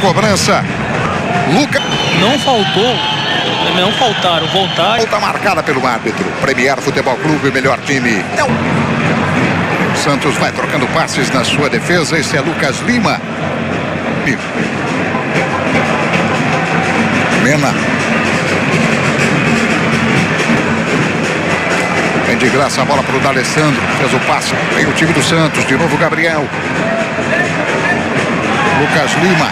cobrança. Lucas. Não faltaram, voltaram. Falta marcada pelo árbitro. Premier Futebol Clube, melhor time. Não. Santos vai trocando passes na sua defesa. Esse é Lucas Lima. Mena. Vem de graça a bola para o D'Alessandro. Fez o passe. Vem o time do Santos. De novo Gabriel. Lucas Lima.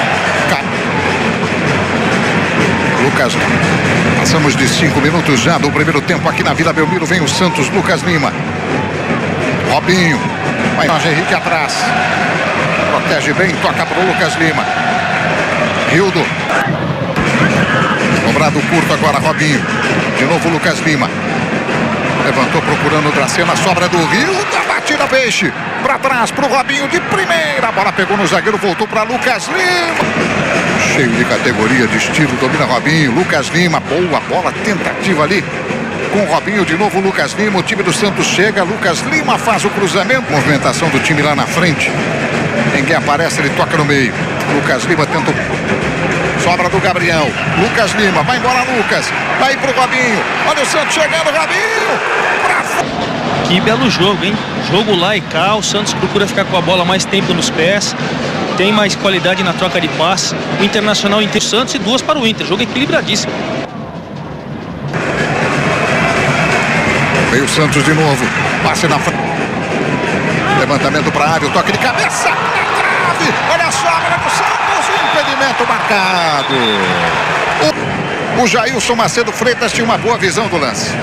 Lucas. Passamos de 5 minutos já do primeiro tempo aqui na Vila Belmiro. Vem o Santos. Lucas Lima. Robinho. Vai Jorge Henrique atrás. Protege bem. Toca para o Lucas Lima. Hildo. Cobrado curto agora, Robinho. De novo Lucas Lima. Levantou procurando o Dracena. Sobra do Rio. Da batida peixe. Para trás para o Robinho de primeira. A bola pegou no zagueiro. Voltou para Lucas Lima. Cheio de categoria, de estilo. Domina Robinho. Lucas Lima. Boa bola. Tentativa ali. Com o Robinho de novo. Lucas Lima. O time do Santos chega. Lucas Lima faz o cruzamento. Movimentação do time lá na frente. Ninguém aparece. Ele toca no meio. Lucas Lima tenta. Sobra do Gabriel. Lucas Lima. Vai embora Lucas. Vai pro Robinho. Olha o Santos chegando. Robinho. Que belo jogo, hein? Jogo lá e cá. O Santos procura ficar com a bola mais tempo nos pés. Tem mais qualidade na troca de passe. O Internacional inteiro Santos e 2 para o Inter. Jogo equilibradíssimo. Veio o Santos de novo. Passe na frente. Levantamento para a área. O toque de cabeça. Na trave. Olha a sobra do Santos. Impedimento marcado. O Jailson Macedo Freitas tinha uma boa visão do lance.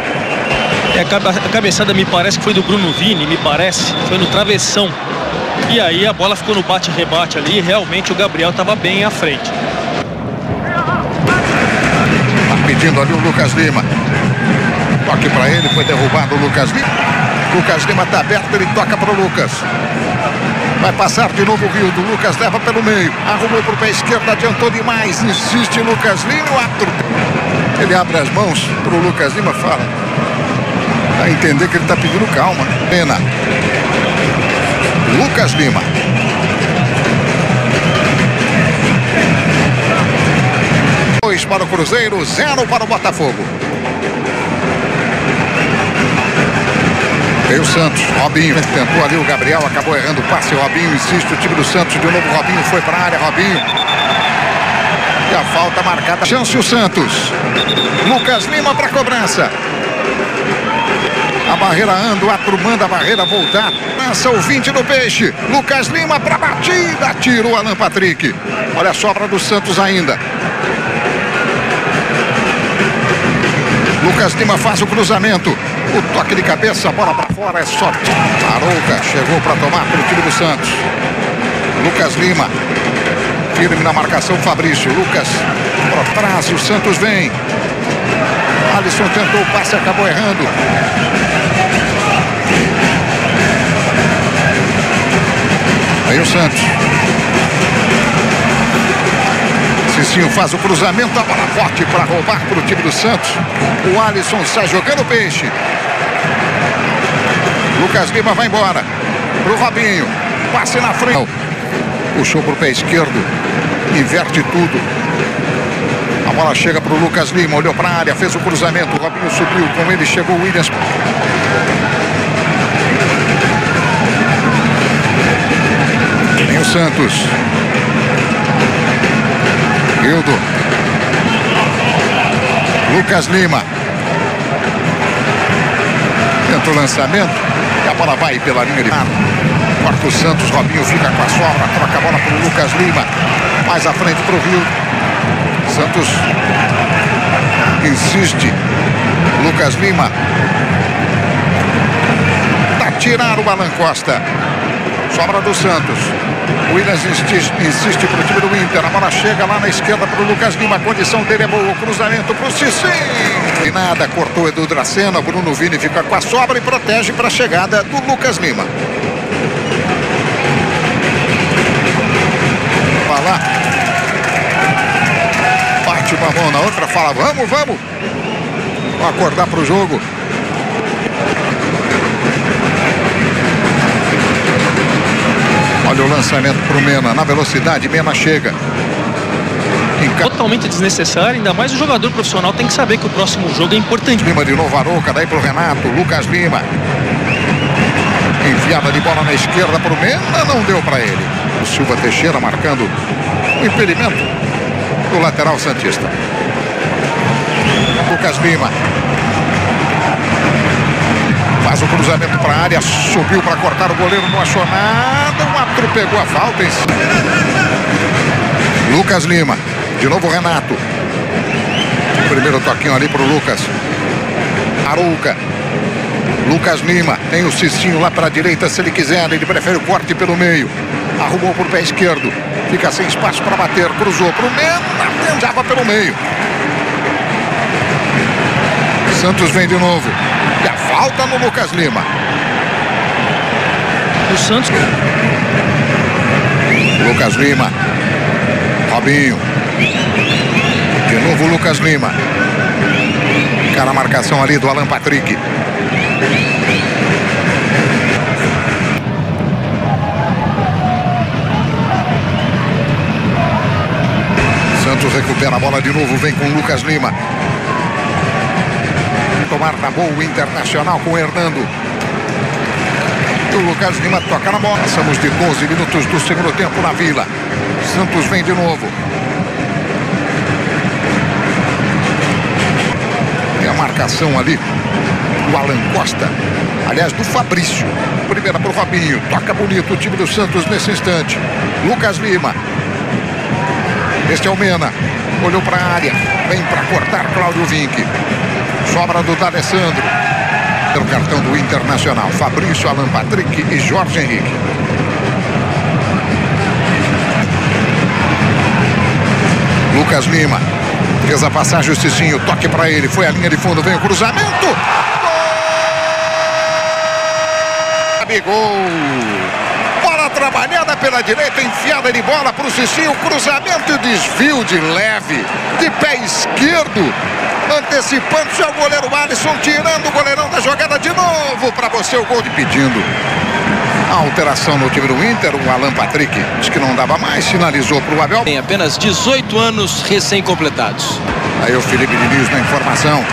A cabeçada me parece que foi do Bruno Vini. Me parece. Foi no travessão. E aí a bola ficou no bate-rebate ali. E realmente o Gabriel estava bem à frente. Tá pedindo ali o Lucas Lima. Toque para ele, foi derrubado o Lucas Lima. Lucas Lima está aberto, ele toca para o Lucas. Vai passar de novo o Rildo. Lucas leva pelo meio. Arrumou para o pé esquerdo, adiantou demais. Insiste Lucas Lima. O árbitro. Ele abre as mãos para o Lucas Lima, fala. Dá a entender que ele está pedindo calma. Pena. Lucas Lima. Dois para o Cruzeiro, 0 para o Botafogo. Veio o Santos, Robinho tentou ali o Gabriel, acabou errando o passe. Robinho insiste, o time do Santos de novo. Robinho foi para a área, Robinho. E a falta marcada. Chance o Santos. Lucas Lima para a cobrança. A barreira anda, o árbitro manda a barreira voltar. Lança o 20 do Peixe. Lucas Lima para a batida. Tirou Alan Patrick. Olha a sobra do Santos ainda. Lucas Lima faz o cruzamento. O toque de cabeça, a bola para fora, é só. Arouca chegou para tomar pelo time do Santos. Lucas Lima. Firme na marcação, Fabrício. Lucas para trás, o Santos vem. Alisson tentou o passe, acabou errando. Aí o Santos. Cicinho faz o cruzamento, a bola forte para roubar para o time do Santos. O Alisson sai jogando peixe. Lucas Lima vai embora. Pro Robinho. Passe na frente. Puxou pro pé esquerdo. Inverte tudo. A bola chega pro Lucas Lima. Olhou para a área, fez o cruzamento. O Robinho subiu. Com ele chegou o Williams. Tem o Santos. Hildo. Lucas Lima. Tenta o lançamento. E a bola vai pela linha de mar. Corta o Santos. Robinho fica com a sobra. Troca a bola para o Lucas Lima. Mais à frente para o Rio. Santos insiste. Lucas Lima. Tá tirado o Alan Costa. Sobra do Santos. O Williams insiste para o time do Inter. A bola chega lá na esquerda para o Lucas Lima. A condição dele é boa. O cruzamento para o Cicinho. E nada, cortou Edu Dracena. Bruno Vini fica com a sobra e protege para a chegada do Lucas Lima. Vai lá. Bate uma mão na outra. Fala, vamos, vamos. Vamos acordar para o jogo. Olha o lançamento para o Mena, na velocidade, Mena chega. Totalmente desnecessário, ainda mais o jogador profissional tem que saber que o próximo jogo é importante. Lima de novo, Arouca, daí pro Renato, Lucas Lima. Enfiada de bola na esquerda para o Mena, não deu para ele. O Silva Teixeira marcando o impedimento do lateral santista. Lucas Lima. Faz o cruzamento para a área, subiu para cortar o goleiro, não achou nada. O árbitro pegou a falta. Lucas Lima. De novo o Renato. Primeiro toquinho ali pro Lucas. Arouca. Lucas Lima. Tem o Cicinho lá para a direita se ele quiser. Ele prefere o corte pelo meio. Arrumou pro pé esquerdo. Fica sem espaço para bater. Cruzou pro Mena. Tentava pelo meio. Santos vem de novo. E a falta no Lucas Lima. O Santos. Lucas Lima. Robinho. De novo o Lucas Lima. Cara, a marcação ali do Alan Patrick. Santos recupera a bola de novo, vem com o Lucas Lima. Tomar na boa o Internacional com o Hernando. E o Lucas Lima toca na bola. Passamos de 12 minutos do segundo tempo na Vila. Santos vem de novo. E a marcação ali do Alan Costa. Aliás, do Fabrício. Primeira para o Robinho. Toca bonito o time do Santos nesse instante. Lucas Lima. Este é o Mena. Olhou para a área. Vem para cortar Cláudio Vinck. Sobra do D'Alessandro. O cartão do Internacional. Fabrício, Alan Patrick e Jorge Henrique. Lucas Lima. Fez a passagem o Cicinho. Toque para ele. Foi a linha de fundo. Vem o cruzamento. Gol! Bola trabalhada pela direita. Enfiada de bola para o Cicinho. Cruzamento e desvio de leve. De pé esquerdo. Antecipando-se ao goleiro Alisson. Tirando o goleirão da jogada de novo. Para você o gol de pedindo. A alteração no time do Inter, o Alan Patrick diz que não dava mais, sinalizou para o Abel. Tem apenas 18 anos recém-completados. Aí o Felipe Diniz na informação.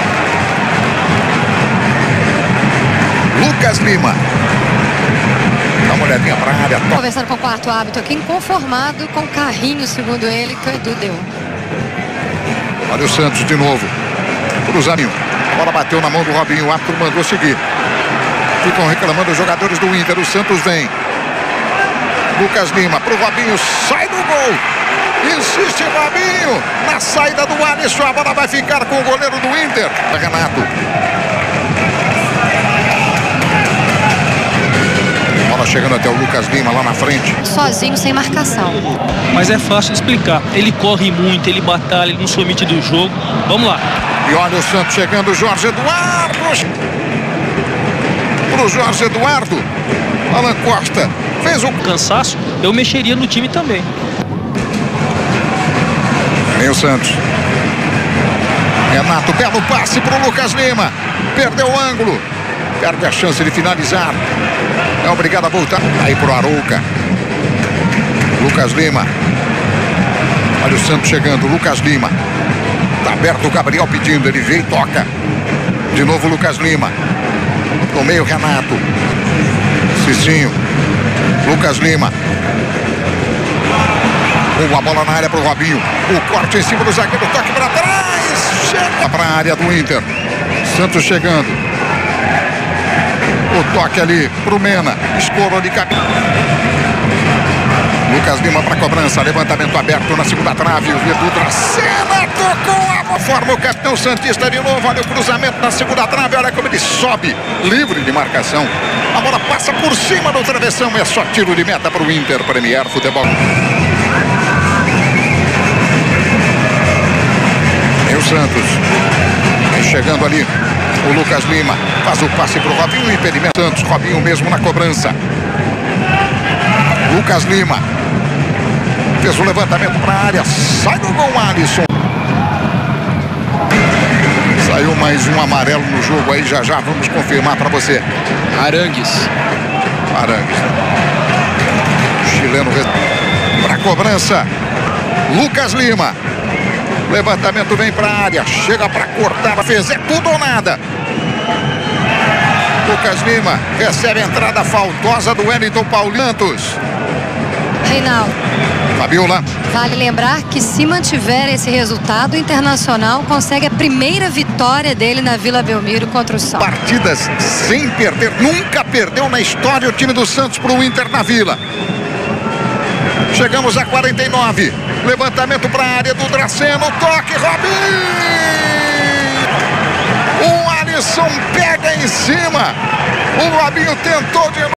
Lucas Lima. Dá uma olhadinha para a área. Conversando com o quarto árbitro aqui, inconformado com o carrinho, segundo ele, que o Edu deu. Olha o Santos de novo. Cruzamento. A bola bateu na mão do Robinho, o árbitro mandou seguir. Ficam reclamando os jogadores do Inter. O Santos vem. Lucas Lima pro Robinho. Sai do gol. Insiste Robinho. Na saída do Alisson. A bola vai ficar com o goleiro do Inter. Renato. Bola chegando até o Lucas Lima lá na frente. Sozinho, sem marcação. Mas é fácil de explicar. Ele corre muito, ele batalha, ele não se omite do jogo. Vamos lá. E olha o Santos chegando. Jorge Eduardo. Pro Jorge Eduardo. Alan Costa fez o cansaço. Eu mexeria no time também. Vem o Santos. Renato, belo passe pro Lucas Lima. Perdeu o ângulo. Perde a chance de finalizar. É obrigado a voltar. Aí pro Arouca. Lucas Lima. Olha o Santos chegando. Lucas Lima. Tá aberto o Gabriel pedindo. Ele veio e toca. De novo Lucas Lima. No meio, Renato. Cicinho. Lucas Lima. Uma bola na área para o Robinho. O corte em cima do zagueiro. Toque para trás. Chega para a área do Inter. Santos chegando. O toque ali para o Mena. Escorou de cabeça. Lucas Lima para cobrança. Levantamento aberto na segunda trave. O Edu Dracena tocou a forma o capitão santista de novo. Olha o cruzamento na segunda trave. Olha como ele sobe. Livre de marcação. A bola passa por cima do travessão. É só tiro de meta para o Inter Premier Futebol. E o Santos. Vem chegando ali. O Lucas Lima faz o passe para o Robinho. Impedimento Santos. Robinho mesmo na cobrança. Lucas Lima. Fez o levantamento para a área. Sai do gol, Alisson. Saiu mais um amarelo no jogo aí. Já vamos confirmar para você. Arangues. Arangues. chileno para cobrança. Lucas Lima. Levantamento vem para a área. Chega para cortar. Fez. É tudo ou nada. Lucas Lima recebe a entrada faltosa do Wellington Paulintos. Reinaldo. Fabiola. Vale lembrar que se mantiver esse resultado, o Internacional consegue a primeira vitória dele na Vila Belmiro contra o Santos. Partidas sem perder. Nunca perdeu na história o time do Santos para o Inter na Vila. Chegamos a 49. Levantamento para a área do Draceno. Toque, Robinho. O Alisson pega em cima. O Robinho tentou de novo.